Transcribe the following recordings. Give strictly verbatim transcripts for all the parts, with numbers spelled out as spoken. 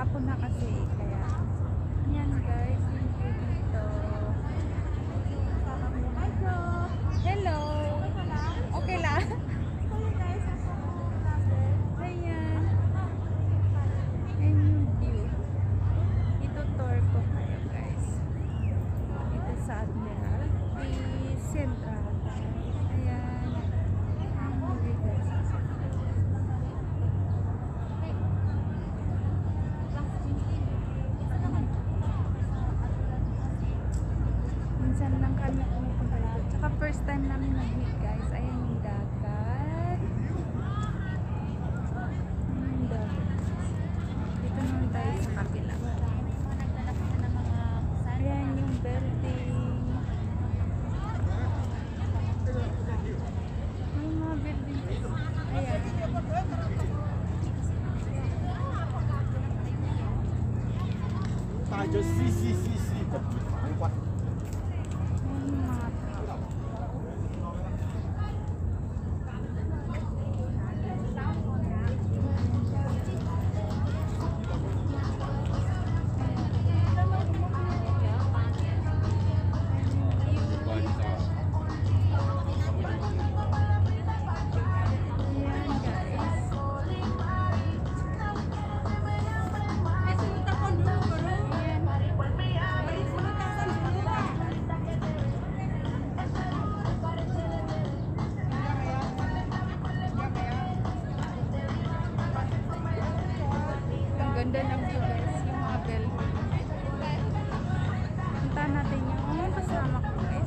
hapon na kasi kaya yan guys, yung view dito. Hello, okay lang. Ayan, ayan yung view. Ito tour ko kayo guys. Ito sa Admiralty Central. Ayan, ang view guys. Minsan lang kami pumupunta dito. Tsaka first time namin mag-meet guys. Ayan yung dagat. Ayan yung dagat. Dito naman tayo sa kabila. Ayan yung building. May mga building. Ayan. Tá, just see, see, see, see. What? Ganda ng view guys, yung mga building. Punta natin yung kasama ko guys.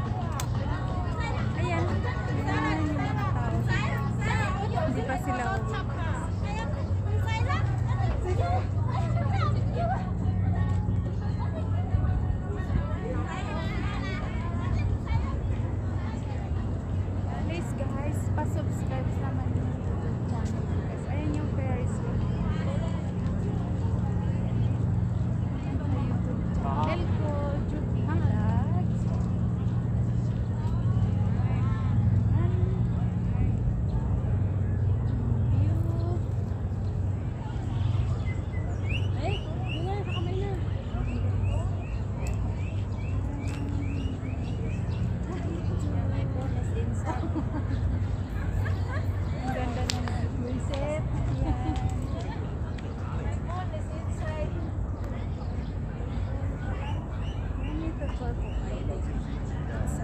Ayan, ayan yung mga tao. Hindi pa sila uwi. Please guys, pa-subscribe naman yung YouTube channel guys. Ayan yung Ferris wheel. Elko Jubilat. Eh, yun na, kakamay na. Ang ganda ng sunset. Ayan. Ayan ito po po kayo. Sa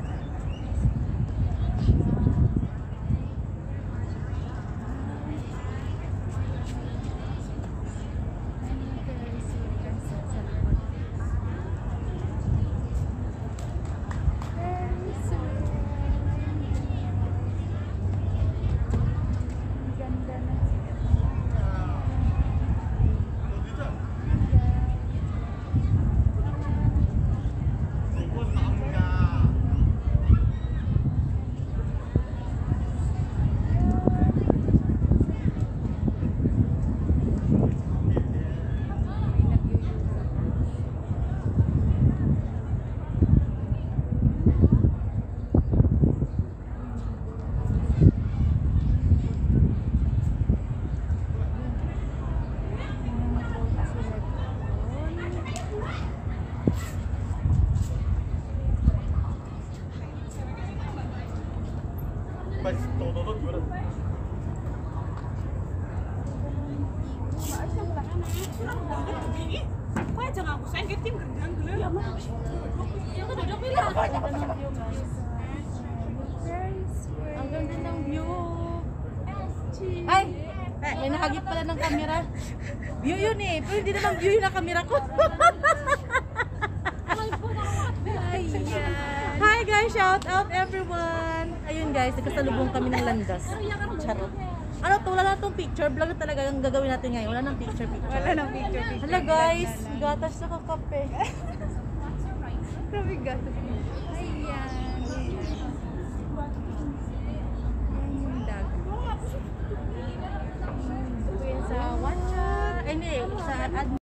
Mas todo todo gimana? Wah, jangan aku sayang tim gendang dulu. Ya, Mak. Yang duduk bilang. Ang ganda ng view. Ay, may nakagit pala ng camera. View yun eh, pero hindi naman view yung camera ko. Ayan. Hi guys, shout out everyone. Ayun guys, nagkasalubong kami ng landas. Charot. Ano to, wala na tong picture vlog na talaga ang gagawin natin ngayon. Wala nang picture picture. Wala nang picture picture. Hala guys, gatas na kakape. Grabe gatas. Ayan. Ayan yung dagat. Sa one shot. Ay hindi, sa ad